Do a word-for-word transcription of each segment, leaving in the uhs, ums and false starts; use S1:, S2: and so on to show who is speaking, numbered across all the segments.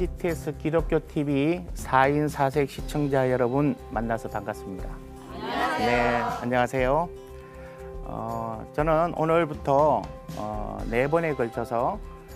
S1: 씨티에스 기독교 티비 사 인 사 색 시청자 여러분 만나서 반갑습니다.
S2: 안녕하세요.
S1: 네, 안녕하세요. 어, 저는 오늘부터 어, 네 번에 걸쳐서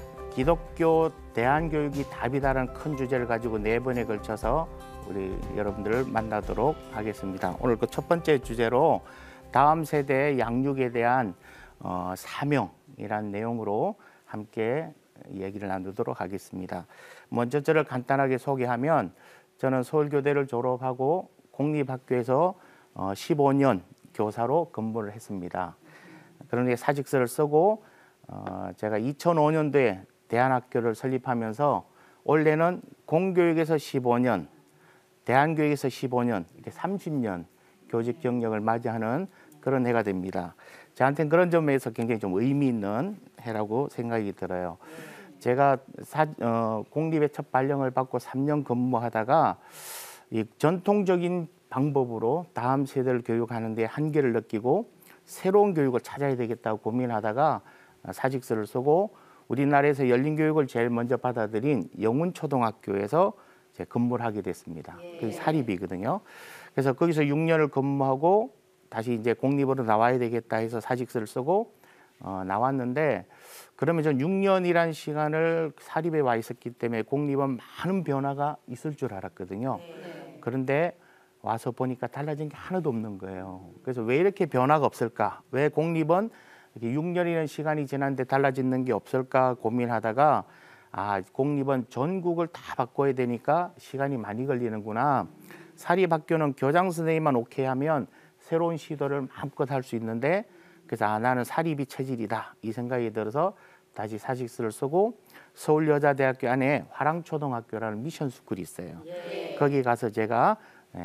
S1: 기독교 대안교육이 답이다라는 큰 주제를 가지고 네 번에 걸쳐서 우리 여러분들을 만나도록 하겠습니다. 오늘 그 첫 번째 주제로 다음 세대 양육에 대한 어, 사명이란 내용으로 함께 얘기를 나누도록 하겠습니다. 먼저 저를 간단하게 소개하면 저는 서울교대를 졸업하고 공립학교에서 어, 십오 년 교사로 근무를 했습니다. 그런데 사직서를 쓰고 어, 제가 이천오 년도에 대안학교를 설립하면서 원래는 공교육에서 십오 년, 대안교육에서 십오 년, 이렇게 삼십 년 교직 경력을 맞이하는 그런 해가 됩니다. 저한테는 그런 점에서 굉장히 좀 의미 있는 해라고 생각이 들어요. 제가 사, 어, 공립의 첫 발령을 받고 삼 년 근무하다가 이 전통적인 방법으로 다음 세대를 교육하는 데 한계를 느끼고 새로운 교육을 찾아야 되겠다고 고민하다가 사직서를 쓰고 우리나라에서 열린 교육을 제일 먼저 받아들인 영훈초등학교에서 이제 근무를 하게 됐습니다. 그게 사립이거든요. 그래서 거기서 육 년을 근무하고 다시 이제 공립으로 나와야 되겠다 해서 사직서를 쓰고 어, 나왔는데 그러면 전 육 년이란 시간을 사립에 와 있었기 때문에 공립은 많은 변화가 있을 줄 알았거든요. 네. 그런데 와서 보니까 달라진 게 하나도 없는 거예요. 그래서 왜 이렇게 변화가 없을까? 왜 공립은 이렇게 육 년이라는 시간이 지났는데 달라지는 게 없을까 고민하다가 아, 공립은 전국을 다 바꿔야 되니까 시간이 많이 걸리는구나. 사립학교는 교장 선생님만 오케이 하면 새로운 시도를 마음껏 할 수 있는데 그래서 아, 나는 사립이 체질이다 이 생각이 들어서 다시 사직서를 쓰고 서울여자대학교 안에 화랑초등학교라는 미션 스쿨이 있어요. 예. 거기 가서 제가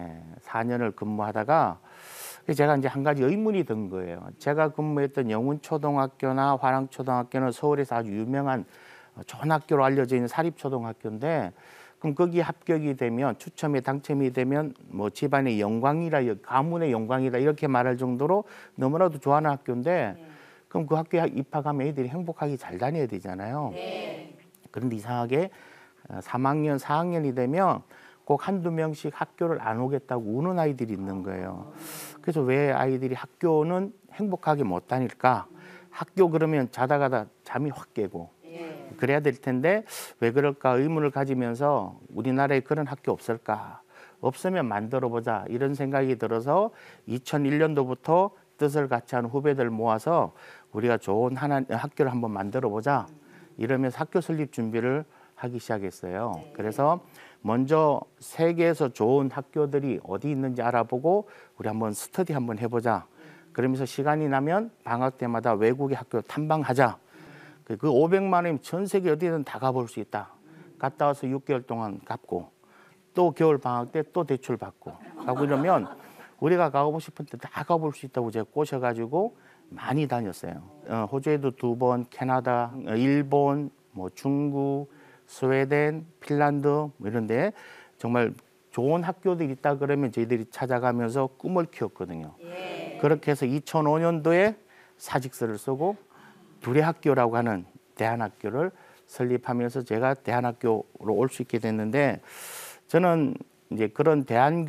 S1: 사 년을 근무하다가 제가 이제 한 가지 의문이 든 거예요. 제가 근무했던 영훈초등학교나 화랑초등학교는 서울에서 아주 유명한 좋은 학교로 알려져 있는 사립초등학교인데 그럼 거기 합격이 되면 추첨에 당첨이 되면 뭐 집안의 영광이라 가문의 영광이다 이렇게 말할 정도로 너무나도 좋아하는 학교인데 네. 그럼 그 학교에 입학하면 애들이 행복하게 잘 다녀야 되잖아요. 네. 그런데 이상하게 삼 학년, 사 학년이 되면 꼭 한두 명씩 학교를 안 오겠다고 우는 아이들이 있는 거예요. 그래서 왜 아이들이 학교는 행복하게 못 다닐까? 학교 그러면 자다 가다 잠이 확 깨고 그래야 될 텐데 왜 그럴까 의문을 가지면서 우리나라에 그런 학교 없을까? 없으면 만들어보자 이런 생각이 들어서 이천일 년도부터 뜻을 같이 하는 후배들 모아서 우리가 좋은 하나, 학교를 한번 만들어보자 이러면서 학교 설립 준비를 하기 시작했어요. 그래서 먼저 세계에서 좋은 학교들이 어디 있는지 알아보고 우리 한번 스터디 한번 해보자. 그러면서 시간이 나면 방학 때마다 외국의 학교 탐방하자. 그 오백만 원이면 전 세계 어디든 다 가볼 수 있다. 갔다 와서 육 개월 동안 갚고 또 겨울 방학 때 또 대출 받고 하고 이러면 우리가 가고 싶은 데 다 가볼 수 있다고 제가 꼬셔가지고 많이 다녔어요. 어, 호주에도 두 번, 캐나다, 일본, 뭐 중국, 스웨덴, 핀란드 뭐 이런데 정말 좋은 학교들이 있다 그러면 저희들이 찾아가면서 꿈을 키웠거든요. 예. 그렇게 해서 이천오 년도에 사직서를 쓰고 두레학교라고 하는 대안학교를 설립하면서 제가 대안학교로 올 수 있게 됐는데 저는 이제 그런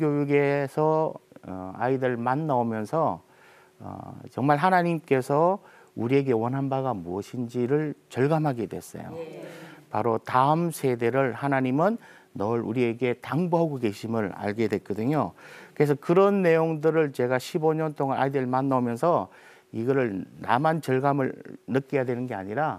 S1: 대안교육에서 어, 아이들 만나오면서 어, 정말 하나님께서 우리에게 원한 바가 무엇인지를 절감하게 됐어요. 예. 바로 다음 세대를 하나님은 늘 우리에게 당부하고 계심을 알게 됐거든요. 그래서 그런 내용들을 제가 십오 년 동안 아이들 만나오면서 이거를 나만 절감을 느껴야 되는 게 아니라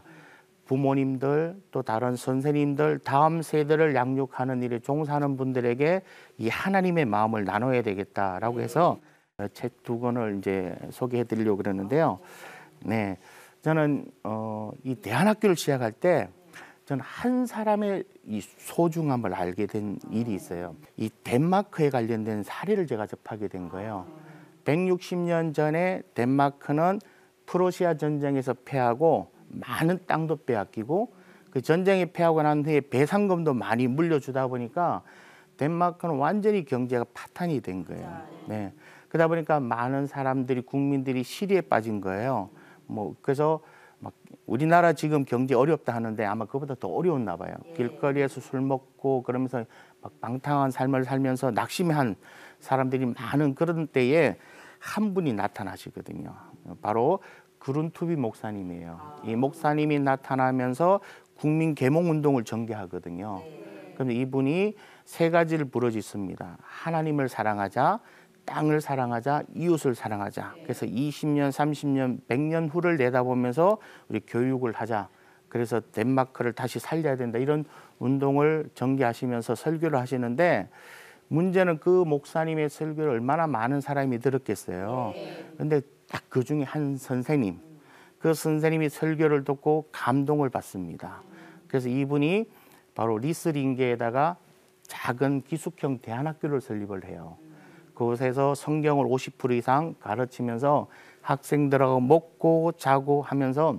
S1: 부모님들 또 다른 선생님들 다음 세대를 양육하는 일에 종사하는 분들에게 이 하나님의 마음을 나눠야 되겠다라고 해서 책 두 권을 이제 소개해 드리려고 그러는데요. 네, 저는 어, 이 대안학교를 시작할 때 저는 한 사람의 이 소중함을 알게 된 일이 있어요. 이 덴마크에 관련된 사례를 제가 접하게 된 거예요. 백육십 년 전에 덴마크는 프로시아 전쟁에서 패하고 많은 땅도 빼앗기고 그 전쟁이 패하고 난 후에 배상금도 많이 물려주다 보니까 덴마크는 완전히 경제가 파탄이 된 거예요. 네. 그러다 보니까 많은 사람들이 국민들이 시리에 빠진 거예요. 뭐 그래서 막 우리나라 지금 경제 어렵다 하는데 아마 그보다 더 어려웠나 봐요.
S2: 예.
S1: 길거리에서 술 먹고 그러면서 막 방탕한 삶을 살면서 낙심한 사람들이 많은 그런 때에 한 분이 나타나시거든요. 바로 그룬투비 목사님이에요.
S2: 아.
S1: 이 목사님이 나타나면서 국민 계몽 운동을 전개하거든요.
S2: 네.
S1: 그런데 이분이 세 가지를 부르짖습니다. 하나님을 사랑하자, 땅을 사랑하자, 이웃을 사랑하자. 그래서 이십 년, 삼십 년, 백 년 후를 내다보면서 우리 교육을 하자. 그래서 덴마크를 다시 살려야 된다. 이런 운동을 전개하시면서 설교를 하시는데 문제는 그 목사님의 설교를 얼마나 많은 사람이 들었겠어요. 그런데 딱 그 중에 한 선생님, 그 선생님이 설교를 듣고 감동을 받습니다. 그래서 이분이 바로 리스링게에다가 작은 기숙형 대안학교를 설립을 해요. 그곳에서 성경을 오십 퍼센트 이상 가르치면서 학생들하고 먹고 자고 하면서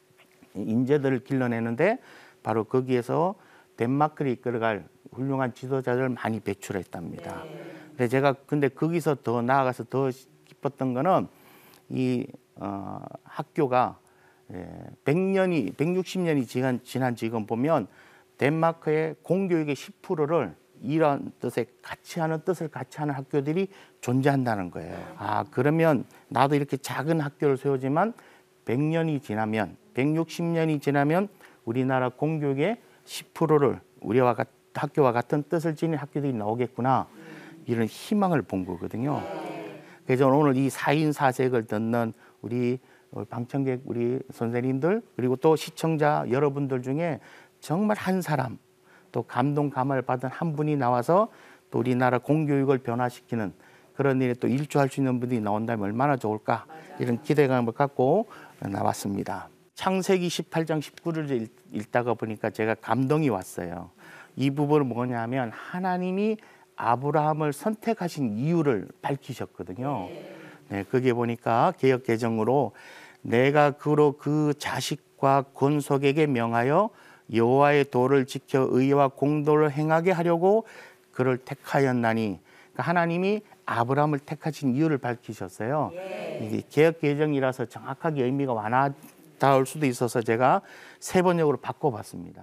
S1: 인재들을 길러내는데 바로 거기에서 덴마크를 이끌어갈 훌륭한 지도자를 많이 배출했답니다. 근데 제가 근데 거기서 더 나아가서 더 기뻤던 거는 이 어, 학교가 예, 백 년이 백육십 년이 지난, 지난 지금 보면 덴마크의 공교육의 십 퍼센트를 이런 뜻에 같이 하는 뜻을 같이 하는 학교들이 존재한다는 거예요. 아, 그러면 나도 이렇게 작은 학교를 세우지만 백 년이 지나면 백육십 년이 지나면 우리나라 공교육의 십 퍼센트를 우리와 같, 학교와 같은 뜻을 지닌 학교들이 나오겠구나. 이런 희망을 본 거거든요. 그래서 오늘 이 사인 사색을 듣는 우리 방청객 우리 선생님들 그리고 또 시청자 여러분들 중에 정말 한 사람 또 감동 감화를 받은 한 분이 나와서 또 우리나라 공교육을 변화시키는 그런 일에 또 일조할 수 있는 분들이 나온다면 얼마나 좋을까. 맞아요. 이런 기대감을 갖고 나왔습니다. 창세기 십팔 장 십구 절을 읽다가 보니까 제가 감동이 왔어요. 이 부분은 뭐냐면 하나님이 아브라함을 선택하신 이유를 밝히셨거든요. 네, 거기에 보니까 개역 개정으로 내가 그로 그 자식과 건속에게 명하여 여호와의 도를 지켜 의와 공도를 행하게 하려고 그를 택하였나니. 그러니까 하나님이 아브라함을 택하신 이유를 밝히셨어요. 이게 개역 개정이라서 정확하게 의미가 와닿을 수도 있어서 제가 세 번역으로 바꿔봤습니다.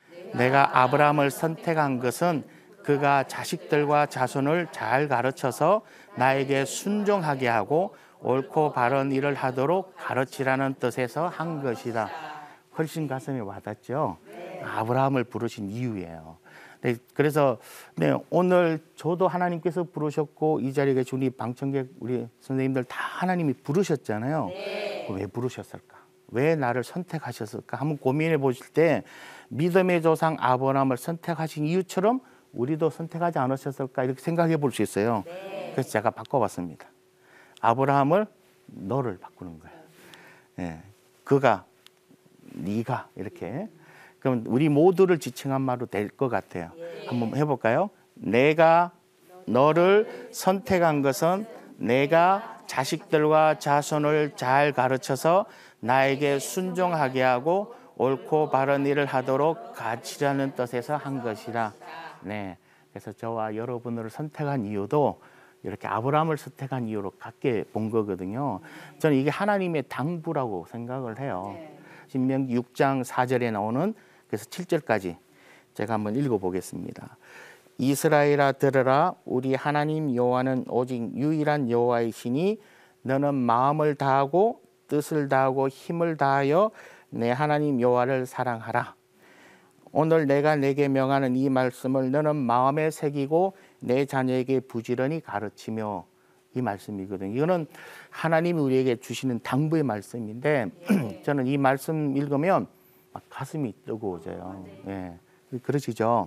S1: 내가 아브라함을 선택한 것은 그가 자식들과 자손을 잘 가르쳐서 나에게 순종하게 하고 옳고 바른 일을 하도록 가르치라는 뜻에서 한 것이다. 훨씬 가슴에 와닿죠. 아브라함을 부르신 이유예요. 네, 그래서 네, 오늘 저도 하나님께서 부르셨고 이 자리에 계신 우리 방청객 우리 선생님들 다 하나님이 부르셨잖아요. 네. 왜 부르셨을까? 왜 나를 선택하셨을까? 한번 고민해 보실 때 믿음의 조상 아브라함을 선택하신 이유처럼 우리도 선택하지 않으셨을까 이렇게 생각해 볼 수 있어요. 네. 그래서 제가 바꿔봤습니다. 아브라함을 너를 바꾸는 거예요. 네. 그가, 네가 이렇게. 그럼 우리 모두를 지칭한 말로 될 것 같아요. 네. 한번 해볼까요? 내가 너를 선택한 것은 내가 자식들과 자손을 잘 가르쳐서 나에게 순종하게 하고 옳고 바른 일을 하도록 가르치라는 뜻에서 한 것이라. 네, 그래서 저와 여러분을 선택한 이유도 이렇게 아브라함을 선택한 이유로 같게 본 거거든요. 저는 이게 하나님의 당부라고 생각을 해요. 신명기 육 장 사 절에 나오는 그래서 칠 절까지 제가 한번 읽어보겠습니다. 이스라엘아 들으라 우리 하나님 여호와는 오직 유일한 여호와이시니 너는 마음을 다하고 뜻을 다하고 힘을 다하여 내 하나님 여호와를 사랑하라. 오늘 내가 내게 명하는 이 말씀을 너는 마음에 새기고 내 자녀에게 부지런히 가르치며. 이 말씀이거든요. 이거는 하나님이 우리에게 주시는 당부의 말씀인데 저는 이 말씀 읽으면 막 가슴이 뜨거워져요. 예, 그러시죠?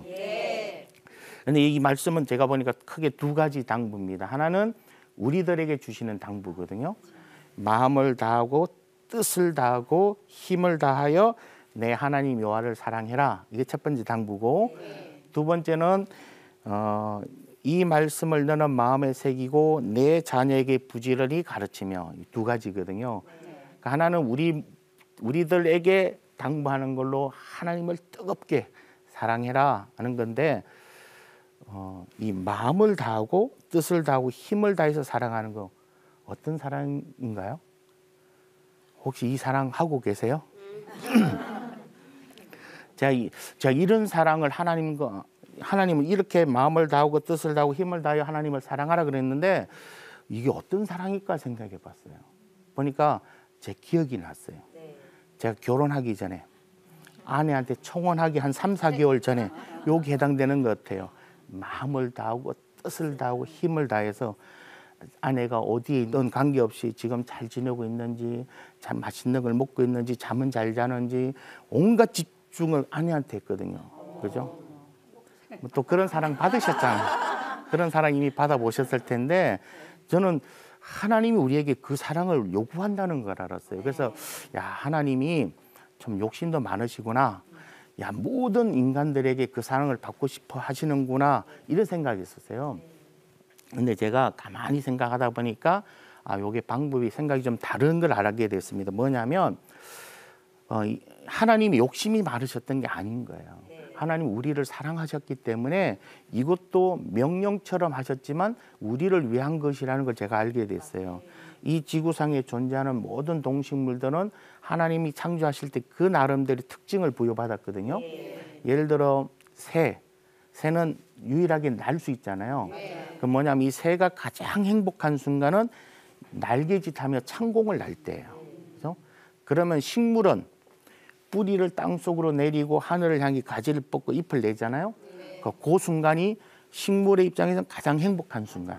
S1: 그런데 이 말씀은 제가 보니까 크게 두 가지 당부입니다. 하나는 우리들에게 주시는 당부거든요. 마음을 다하고 뜻을 다하고 힘을 다하여 내 하나님 여호와를 사랑해라. 이게 첫 번째 당부고 두 번째는 어, 이 말씀을 너는 마음에 새기고 내 자녀에게 부지런히 가르치며. 이 두 가지거든요. 그러니까 하나는 우리 우리들에게 당부하는 걸로 하나님을 뜨겁게 사랑해라 하는 건데 어, 이 마음을 다하고 뜻을 다하고 힘을 다해서 사랑하는 거 어떤 사랑인가요? 혹시 이 사랑 하고 계세요? 제가, 이, 제가 이런 사랑을 하나님과 하나님은 이렇게 마음을 다하고 뜻을 다하고 힘을 다하여 하나님을 사랑하라 그랬는데 이게 어떤 사랑일까 생각해 봤어요. 보니까 제 기억이 났어요. 제가 결혼하기 전에 아내한테 청혼하기 한 삼, 사 개월 전에 여기 해당되는 것 같아요. 마음을 다하고 뜻을 다하고 힘을 다해서 아내가 어디에 있든 관계없이 지금 잘 지내고 있는지, 참 맛있는 걸 먹고 있는지, 잠은 잘 자는지 온갖 집중을 아내한테 했거든요. 그죠? 또 그런 사랑 받으셨잖아요. 그런 사랑 이미 받아보셨을 텐데 저는 하나님이 우리에게 그 사랑을 요구한다는 걸 알았어요. 그래서 야, 하나님이 좀 욕심도 많으시구나. 야, 모든 인간들에게 그 사랑을 받고 싶어 하시는구나. 이런 생각이 있었어요. 근데 제가 가만히 생각하다 보니까 아, 요게 방법이 생각이 좀 다른 걸 알게 됐습니다. 뭐냐면 어, 하나님이 욕심이 많으셨던 게 아닌 거예요. 하나님 우리를 사랑하셨기 때문에 이것도 명령처럼 하셨지만 우리를 위한 것이라는 걸 제가 알게 됐어요. 이 지구상에 존재하는 모든 동식물들은 하나님이 창조하실 때 그 나름대로 특징을 부여받았거든요. 예를 들어 새, 새는 유일하게 날 수 있잖아요. 그 뭐냐면 이 새가 가장 행복한 순간은 날개짓하며 창공을 날 때예요. 그래서 그러면 식물은 뿌리를 땅 속으로 내리고 하늘을 향해 가지를 뻗고 잎을 내잖아요. 그, 그 순간이 식물의 입장에서는 가장 행복한 순간.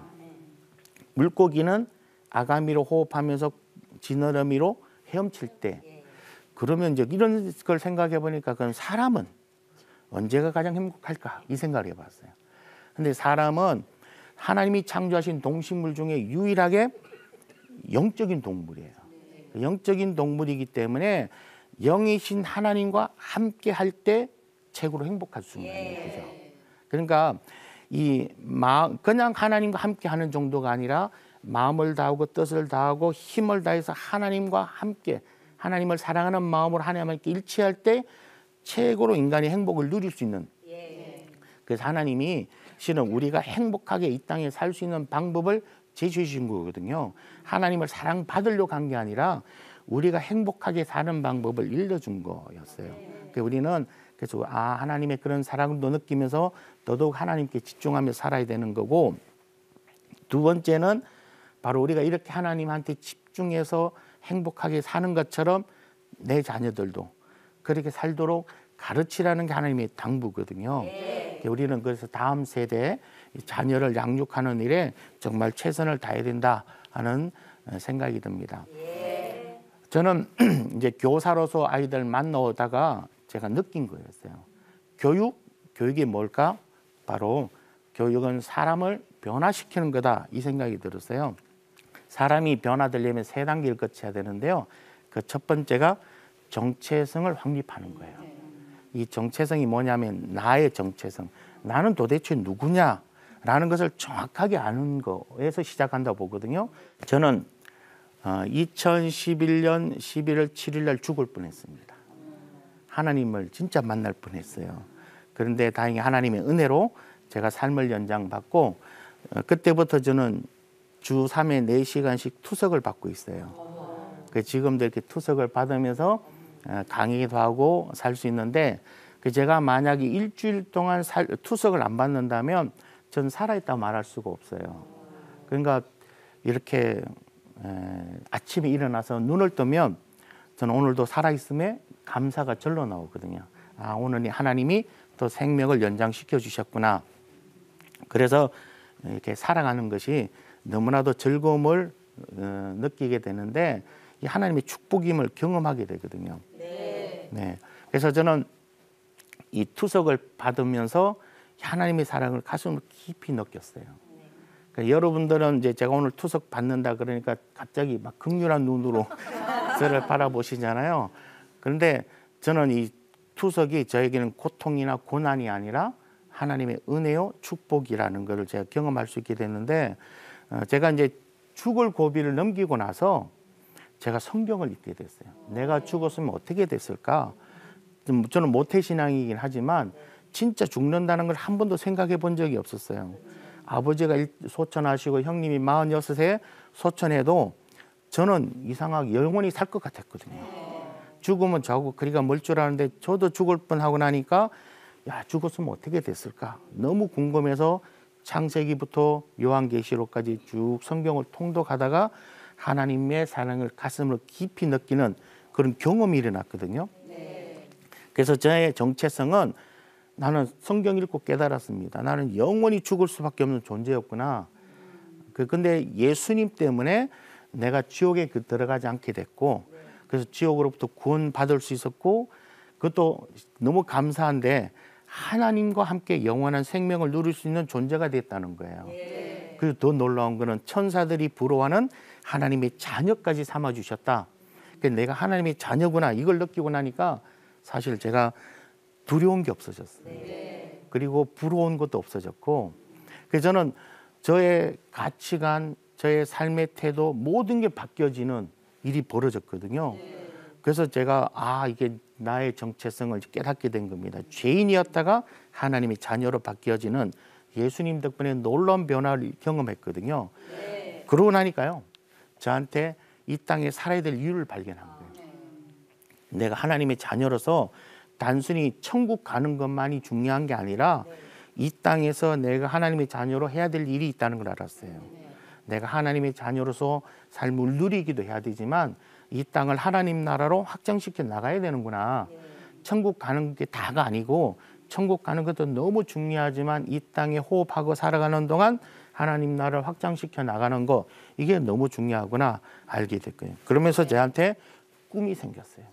S1: 물고기는 아가미로 호흡하면서 지느러미로 헤엄칠 때. 그러면 이제 이런 걸 생각해 보니까 그럼 사람은 언제가 가장 행복할까? 이 생각을 해봤어요. 근데 사람은 하나님이 창조하신 동식물 중에 유일하게 영적인 동물이에요. 영적인 동물이기 때문에 영이신 하나님과 함께 할 때 최고로 행복할 순간이에요. 그죠? 그러니까 이 마음, 그냥 하나님과 함께 하는 정도가 아니라 마음을 다하고 뜻을 다하고 힘을 다해서 하나님과 함께 하나님을 사랑하는 마음으로 하나님께 일치할 때 최고로 인간이 행복을 누릴 수 있는. 그래서 하나님이 실은 우리가 행복하게 이 땅에 살 수 있는 방법을 제시해 주신 거거든요. 하나님을 사랑받으려고 한 게 아니라 우리가 행복하게 사는 방법을 일러준 거였어요. 그러니까 우리는 그래서 아, 하나님의 그런 사랑도 느끼면서 더더욱 하나님께 집중하며 살아야 되는 거고, 두 번째는 바로 우리가 이렇게 하나님한테 집중해서 행복하게 사는 것처럼 내 자녀들도 그렇게 살도록 가르치라는 게 하나님의 당부거든요. 네. 우리는 그래서 다음 세대 자녀를 양육하는 일에 정말 최선을 다해야 된다 하는 생각이 듭니다. 네. 저는 이제 교사로서 아이들 만나오다가 제가 느낀 거였어요. 교육, 교육이 뭘까? 바로 교육은 사람을 변화시키는 거다, 이 생각이 들었어요. 사람이 변화되려면 세 단계를 거쳐야 되는데요. 그 첫 번째가 정체성을 확립하는 거예요. 이 정체성이 뭐냐면 나의 정체성, 나는 도대체 누구냐라는 것을 정확하게 아는 거에서 시작한다고 보거든요. 저는 이천십일 년 십일월 칠일 날 죽을 뻔했습니다. 하나님을 진짜 만날 뻔했어요. 그런데 다행히 하나님의 은혜로 제가 삶을 연장받고 그때부터 저는 주 삼 회 네 시간씩 투석을 받고 있어요. 지금도 이렇게 투석을 받으면서 강의도 하고 살 수 있는데, 제가 만약에 일주일 동안 살, 투석을 안 받는다면 전 살아있다고 말할 수가 없어요. 그러니까 이렇게 에, 아침에 일어나서 눈을 뜨면 저는 오늘도 살아있음에 감사가 절로 나오거든요. 아, 오늘 하나님이 또 생명을 연장시켜 주셨구나. 그래서 이렇게 살아가는 것이 너무나도 즐거움을 어, 느끼게 되는데 이 하나님의 축복임을 경험하게 되거든요. 네. 네. 그래서 저는 이 투석을 받으면서 하나님의 사랑을 가슴으로 깊이 느꼈어요. 그러니까 여러분들은 이제 제가 오늘 투석 받는다 그러니까 갑자기 막 극률한 눈으로 저를 바라보시잖아요. 그런데 저는 이 투석이 저에게는 고통이나 고난이 아니라 하나님의 은혜요 축복이라는 것을 제가 경험할 수 있게 됐는데, 어, 제가 이제 죽을 고비를 넘기고 나서 제가 성경을 읽게 됐어요. 내가 죽었으면 어떻게 됐을까? 저는 모태신앙이긴 하지만 진짜 죽는다는 걸 한 번도 생각해 본 적이 없었어요. 아버지가 소천하시고 형님이 마흔여섯에 소천해도 저는 이상하게 영원히 살 것 같았거든요. 죽으면 저하고 그리가 멀 줄 아는데 저도 죽을 뻔하고 나니까 야, 죽었으면 어떻게 됐을까? 너무 궁금해서 창세기부터 요한계시록까지 쭉 성경을 통독하다가 하나님의 사랑을 가슴으로 깊이 느끼는 그런 경험이 일어났거든요. 네. 그래서 저의 정체성은 나는 성경 읽고 깨달았습니다. 나는 영원히 죽을 수밖에 없는 존재였구나. 그 근데 예수님 때문에 내가 지옥에 그 들어가지 않게 됐고, 그래서 지옥으로부터 구원받을 수 있었고, 그것도 너무 감사한데 하나님과 함께 영원한 생명을 누릴 수 있는 존재가 됐다는 거예요. 예. 그리고 더 놀라운 거는 천사들이 부러워하는 하나님의 자녀까지 삼아주셨다. 그러니까 내가 하나님의 자녀구나 이걸 느끼고 나니까 사실 제가 두려운 게 없어졌어요. 네. 그리고 부러운 것도 없어졌고, 그래서 저는 저의 가치관, 저의 삶의 태도 모든 게 바뀌어지는 일이 벌어졌거든요. 네. 그래서 제가 아 이게 나의 정체성을 깨닫게 된 겁니다. 죄인이었다가 하나님의 자녀로 바뀌어지는 예수님 덕분에 놀라운 변화를 경험했거든요. 네. 그러고 나니까요, 저한테 이 땅에 살아야 될 이유를 발견한 거예요. 네. 내가 하나님의 자녀로서 단순히 천국 가는 것만이 중요한 게 아니라 네. 이 땅에서 내가 하나님의 자녀로 해야 될 일이 있다는 걸 알았어요. 네. 내가 하나님의 자녀로서 삶을 누리기도 해야 되지만 이 땅을 하나님 나라로 확장시켜 나가야 되는구나. 네. 천국 가는 게 다가 아니고 천국 가는 것도 너무 중요하지만 이 땅에 호흡하고 살아가는 동안 하나님 나라를 확장시켜 나가는 거 이게 너무 중요하구나 알게 됐거든요. 그러면서 저한테 꿈이 생겼어요.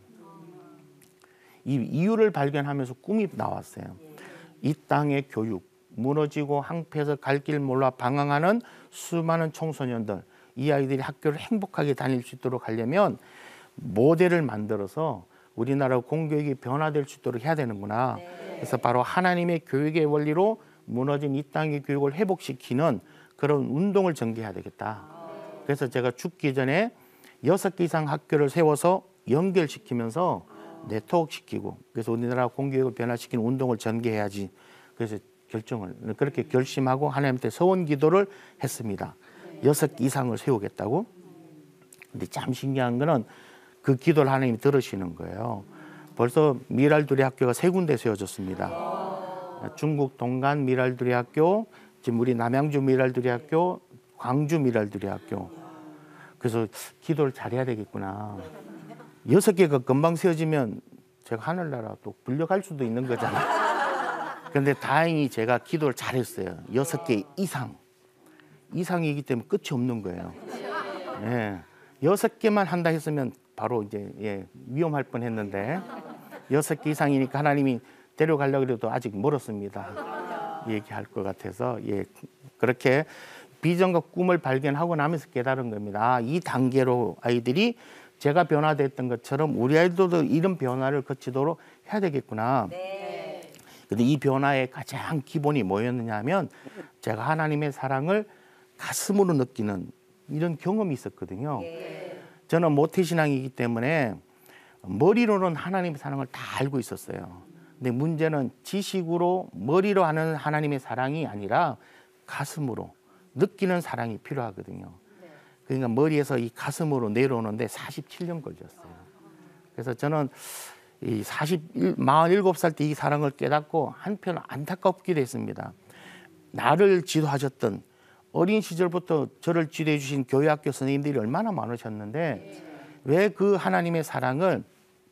S1: 이 이유를 발견하면서 꿈이 나왔어요. 이 땅의 교육, 무너지고 항폐해서 갈 길 몰라 방황하는 수많은 청소년들, 이 아이들이 학교를 행복하게 다닐 수 있도록 하려면 모델을 만들어서 우리나라 공교육이 변화될 수 있도록 해야 되는구나. 네. 그래서 바로 하나님의 교육의 원리로 무너진 이 땅의 교육을 회복시키는 그런 운동을 전개해야 되겠다. 그래서 제가 죽기 전에 여섯 개 이상 학교를 세워서 연결시키면서 네트워크시키고, 그래서 우리나라 공교육을 변화시키는 운동을 전개해야지. 그래서 결정을 그렇게 결심하고 하나님한테 서원 기도를 했습니다. 여섯 개 이상을 세우겠다고. 근데 참 신기한 거는 그 기도를 하나님이 들으시는 거예요. 벌써 미랄두리 학교가 세 군데 세워졌습니다. 중국 동간 미랄두리 학교, 지금 우리 남양주 미랄두리 학교, 광주 미랄두리 학교. 그래서 기도를 잘해야 되겠구나. 여섯 개가 금방 세워지면 제가 하늘나라 또 불려갈 수도 있는 거잖아요. 그런데 다행히 제가 기도를 잘했어요. 여섯 개 이상. 이상이기 때문에 끝이 없는 거예요. 예. 여섯 개만 한다 했으면 바로 이제 예, 위험할 뻔했는데 여섯 개 이상이니까 하나님이 데려가려고 해도 아직 멀었습니다. 얘기할 것 같아서 예, 그렇게 비전과 꿈을 발견하고 나면서 깨달은 겁니다. 아, 이 단계로 아이들이 제가 변화됐던 것처럼 우리 아이들도 이런 변화를 거치도록 해야 되겠구나. 네. 근데 이 변화의 가장 기본이 뭐였느냐 하면 제가 하나님의 사랑을 가슴으로 느끼는 이런 경험이 있었거든요. 네. 저는 모태신앙이기 때문에 머리로는 하나님의 사랑을 다 알고 있었어요. 근데 문제는 지식으로 머리로 하는 하나님의 사랑이 아니라 가슴으로 느끼는 사랑이 필요하거든요. 그러니까 머리에서 이 가슴으로 내려오는데 사십칠 년 걸렸어요. 그래서 저는 이 사십일, 마흔일곱 살 때 이 사랑을 깨닫고 한편 안타깝기도 했습니다. 나를 지도하셨던 어린 시절부터 저를 지도해 주신 교회학교 선생님들이 얼마나 많으셨는데 왜 그 하나님의 사랑을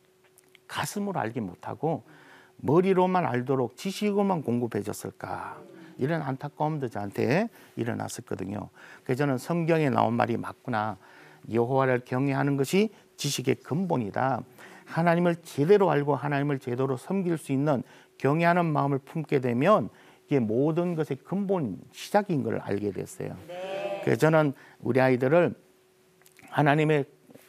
S1: 가슴으로 알지 못하고 머리로만 알도록 지식으로만 공급해 줬을까. 이런 안타까움도 저한테 일어났었거든요. 그래서 저는 성경에 나온 말이 맞구나. 여호와를 경외하는 것이 지식의 근본이다. 하나님을 제대로 알고 하나님을 제대로 섬길 수 있는 경외하는 마음을 품게 되면 이게 모든 것의 근본 시작인 걸 알게 됐어요. 네. 그래서 저는 우리 아이들을 하나님의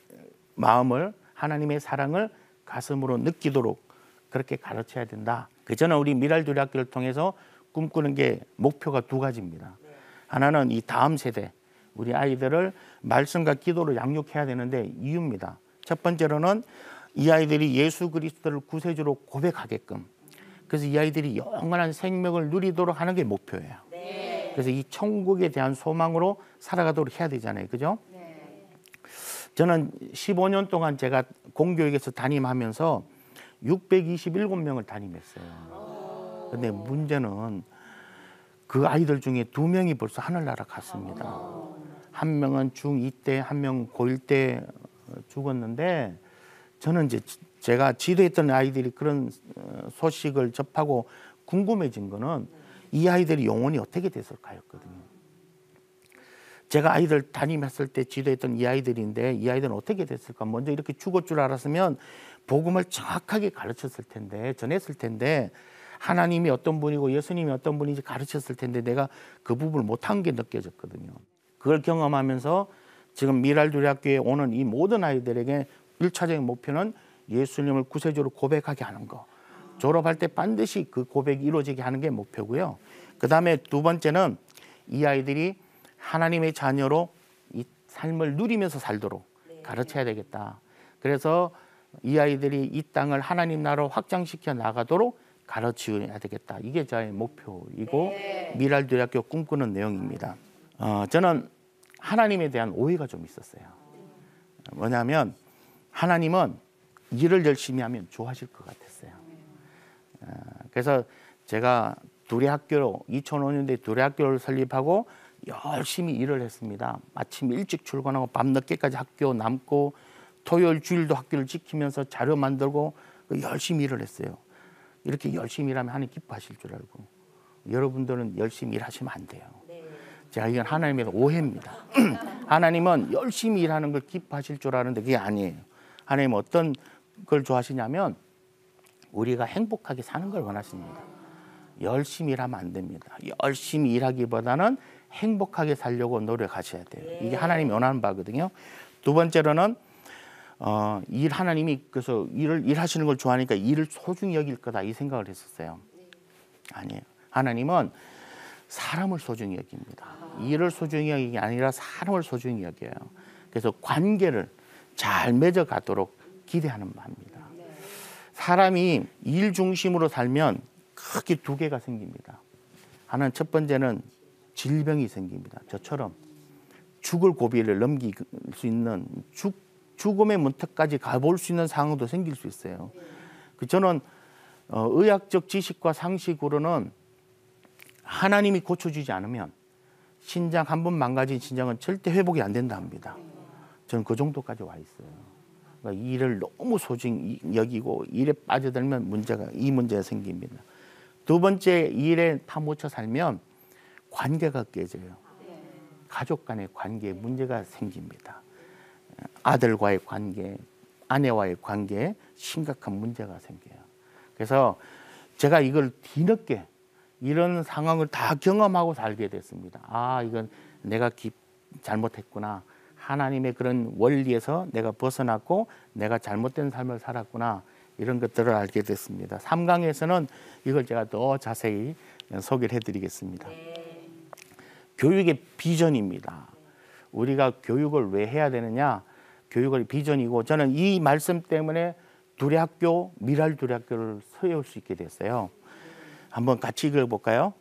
S1: 마음을, 하나님의 사랑을 가슴으로 느끼도록 그렇게 가르쳐야 된다. 그래서 저는 우리 미랄두리 학교를 통해서 꿈꾸는 게 목표가 두 가지입니다. 네. 하나는 이 다음 세대, 우리 아이들을 말씀과 기도로 양육해야 되는데 이유입니다. 첫 번째로는 이 아이들이 예수 그리스도를 구세주로 고백하게끔, 그래서 이 아이들이 영원한 생명을 누리도록 하는 게 목표예요. 네. 그래서 이 천국에 대한 소망으로 살아가도록 해야 되잖아요. 그죠? 네. 저는 십오 년 동안 제가 공교육에서 담임하면서 육백이십칠 명을 담임했어요. 근데 문제는 그 아이들 중에 두 명이 벌써 하늘나라 갔습니다. 한 명은 중이 때, 한 명은 고일 때 죽었는데, 저는 이제 제가 지도했던 아이들이 그런 소식을 접하고 궁금해진 거는 이 아이들이 영혼이 어떻게 됐을까였거든요. 제가 아이들 담임했을 때 지도했던 이 아이들인데 이 아이들은 어떻게 됐을까? 먼저 이렇게 죽을 줄 알았으면 복음을 정확하게 가르쳤을 텐데, 전했을 텐데, 하나님이 어떤 분이고 예수님이 어떤 분인지 가르쳤을 텐데 내가 그 부분을 못한 게 느껴졌거든요. 그걸 경험하면서 지금 미랄두리학교에 오는 이 모든 아이들에게 일차적인 목표는 예수님을 구세주로 고백하게 하는 거. 졸업할 때 반드시 그 고백이 이루어지게 하는 게 목표고요. 그 다음에 두 번째는 이 아이들이 하나님의 자녀로 이 삶을 누리면서 살도록 가르쳐야 되겠다. 그래서 이 아이들이 이 땅을 하나님 나라로 확장시켜 나가도록 가르쳐야 되겠다. 이게 저의 목표이고 네. 미랄두리학교 꿈꾸는 내용입니다. 어, 저는 하나님에 대한 오해가 좀 있었어요. 뭐냐면 하나님은 일을 열심히 하면 좋아하실 것 같았어요. 어, 그래서 제가 두레학교로 이천오 년도에 두레학교를 설립하고 열심히 일을 했습니다. 아침 일찍 출근하고 밤늦게까지 학교 남고 토요일 주일도 학교를 지키면서 자료 만들고 열심히 일을 했어요. 이렇게 열심히 일하면 하나님 기뻐하실 줄 알고, 여러분들은 열심히 일하시면 안 돼요. 제가 이건 하나님의 오해입니다. 하나님은 열심히 일하는 걸 기뻐하실 줄 아는데 그게 아니에요. 하나님은 어떤 걸 좋아하시냐면 우리가 행복하게 사는 걸 원하십니다. 열심히 일하면 안 됩니다. 열심히 일하기보다는 행복하게 살려고 노력하셔야 돼요. 이게 하나님이 원하는 바거든요. 두 번째로는 어, 일 하나님이 그래서 일을 일하시는 걸 좋아하니까 일을 소중히 여길 거다 이 생각을 했었어요. 아니에요. 하나님은 사람을 소중히 여깁니다. 일을 소중히 여기는 게 아니라 사람을 소중히 여겨요. 그래서 관계를 잘 맺어가도록 기대하는 바입니다. 사람이 일 중심으로 살면 크게 두 개가 생깁니다. 하나는 첫 번째는 질병이 생깁니다. 저처럼 죽을 고비를 넘길 수 있는 죽 죽음의 문턱까지 가볼 수 있는 상황도 생길 수 있어요. 그 저는 어, 의학적 지식과 상식으로는 하나님이 고쳐주지 않으면 신장 한 번 망가진 신장은 절대 회복이 안 된다 합니다. 저는 그 정도까지 와 있어요. 그러니까 일을 너무 소중히 여기고 일에 빠져들면 문제가 이 문제가 생깁니다. 두 번째, 일에 파묻혀 살면 관계가 깨져요. 가족 간의 관계에 문제가 생깁니다. 아들과의 관계, 아내와의 관계에 심각한 문제가 생겨요. 그래서 제가 이걸 뒤늦게 이런 상황을 다 경험하고 살게 됐습니다. 아, 이건 내가 기, 잘못했구나. 하나님의 그런 원리에서 내가 벗어났고 내가 잘못된 삶을 살았구나. 이런 것들을 알게 됐습니다. 삼 강에서는 이걸 제가 더 자세히 소개를 해드리겠습니다. 네. 교육의 비전입니다. 우리가 교육을 왜 해야 되느냐? 교육의 비전이고, 저는 이 말씀 때문에 두레학교, 미랄두레학교를 세울 수 있게 됐어요. 한번 같이 읽어볼까요?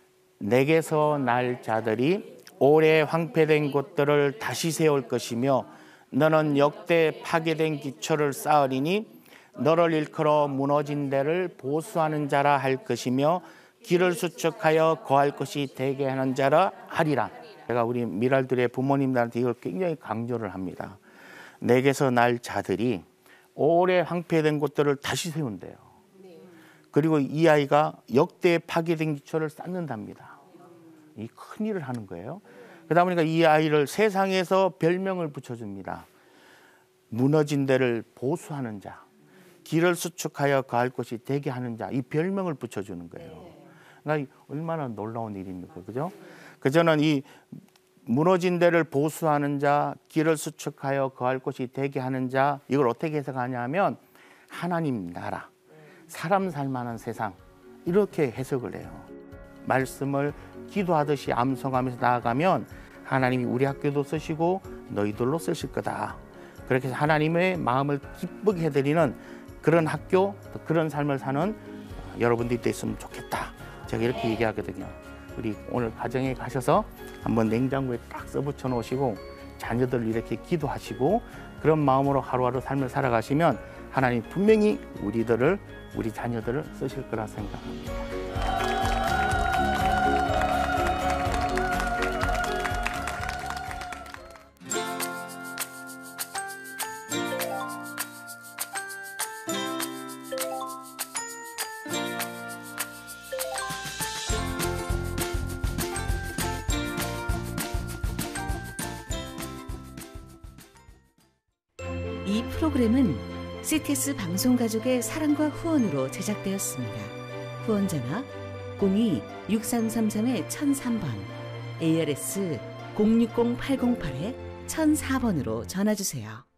S1: 내게서 날 자들이 오래 황폐된 곳들을 다시 세울 것이며 너는 역대 파괴된 기초를 쌓으리니 너를 일컬어 무너진 데를 보수하는 자라 할 것이며 길을 수축하여 거할 것이 되게 하는 자라 하리라. 제가 우리 미랄들의 부모님들한테 이걸 굉장히 강조를 합니다. 내게서 날 자들이 오래 황폐된 곳들을 다시 세운대요. 그리고 이 아이가 역대 파괴된 기초를 쌓는답니다. 이 큰 일을 하는 거예요. 그러다 보니까 이 아이를 세상에서 별명을 붙여줍니다. 무너진 데를 보수하는 자, 길을 수축하여 거할 것이 되게 하는 자, 이 별명을 붙여주는 거예요. 그러니까 얼마나 놀라운 일입니까, 그죠? 그 저는 이 무너진 데를 보수하는 자, 길을 수축하여 거할 것이 되게 하는 자, 이걸 어떻게 해석하냐면 하나님 나라, 사람 살만한 세상, 이렇게 해석을 해요. 말씀을 기도하듯이 암송하면서 나아가면 하나님이 우리 학교도 쓰시고 너희들로 쓰실 거다. 그렇게 해서 하나님의 마음을 기쁘게 해드리는 그런 학교, 그런 삶을 사는 여러분들이 됐으면 좋겠다. 제가 이렇게 얘기하거든요. 우리 오늘 가정에 가셔서 한번 냉장고에 딱 써붙여 놓으시고 자녀들을 이렇게 기도하시고 그런 마음으로 하루하루 삶을 살아가시면 하나님 분명히 우리들을 우리 자녀들을 쓰실 거라 생각합니다.
S2: 이 프로그램은 씨티에스 방송가족의 사랑과 후원으로 제작되었습니다. 후원 전화 공이 육삼삼삼 천삼 번, 에이알에스 공육공 팔공팔 천사 번으로 전화주세요.